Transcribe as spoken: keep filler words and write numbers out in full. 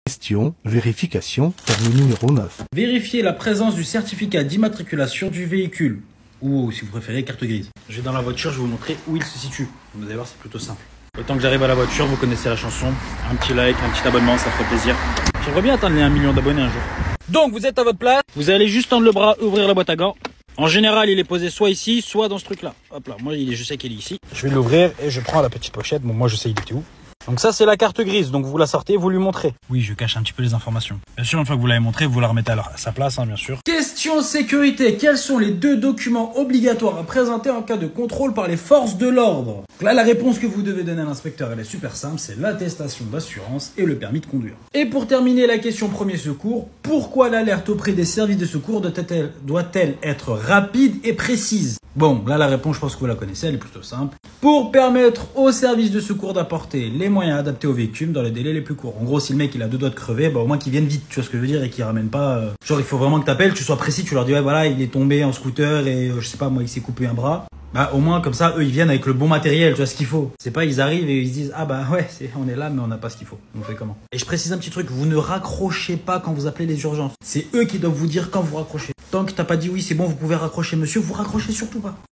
Question, vérification, permis numéro neuf. Vérifiez la présence du certificat d'immatriculation du véhicule. Ou, si vous préférez, carte grise. Je vais dans la voiture, je vais vous montrer où il se situe. Vous allez voir, c'est plutôt simple. Le temps que j'arrive à la voiture, vous connaissez la chanson. Un petit like, un petit abonnement, ça ferait plaisir. J'aimerais bien atteindre les un million d'abonnés un jour. Donc, vous êtes à votre place. Vous allez juste tendre le bras, ouvrir la boîte à gants. En général, il est posé soit ici, soit dans ce truc-là. Hop là, moi, il est, je sais qu'il est ici. Je vais l'ouvrir et je prends la petite pochette. Bon, moi, je sais il était où. Donc ça, c'est la carte grise. Donc vous la sortez, vous lui montrez. Oui, je cache un petit peu les informations. Bien sûr, une fois que vous l'avez montré, vous la remettez à sa place, hein, bien sûr. Question sécurité. Quels sont les deux documents obligatoires à présenter en cas de contrôle par les forces de l'ordre? Là, la réponse que vous devez donner à l'inspecteur, elle est super simple. C'est l'attestation d'assurance et le permis de conduire. Et pour terminer la question premier secours, pourquoi l'alerte auprès des services de secours doit-elle doit-elle être rapide et précise? Bon, là, la réponse, je pense que vous la connaissez, elle est plutôt simple. Pour permettre aux services de secours d'apporter les moyens adaptés au véhicule dans les délais les plus courts. En gros, si le mec il a deux doigts de crever, bah au moins qu'il vienne vite, tu vois ce que je veux dire, et qu'il ramène pas. Euh... Genre, il faut vraiment que t'appelles, tu sois précis, tu leur dis ouais voilà, il est tombé en scooter et euh, je sais pas moi, il s'est coupé un bras. Bah au moins comme ça, eux ils viennent avec le bon matériel, tu vois ce qu'il faut. C'est pas ils arrivent et ils se disent ah bah ouais, c'est, on est là mais on n'a pas ce qu'il faut. On fait comment? Et je précise un petit truc, vous ne raccrochez pas quand vous appelez les urgences. C'est eux qui doivent vous dire quand vous raccrochez. Tant que t'as pas dit oui c'est bon, vous pouvez raccrocher monsieur, vous raccrochez surtout pas.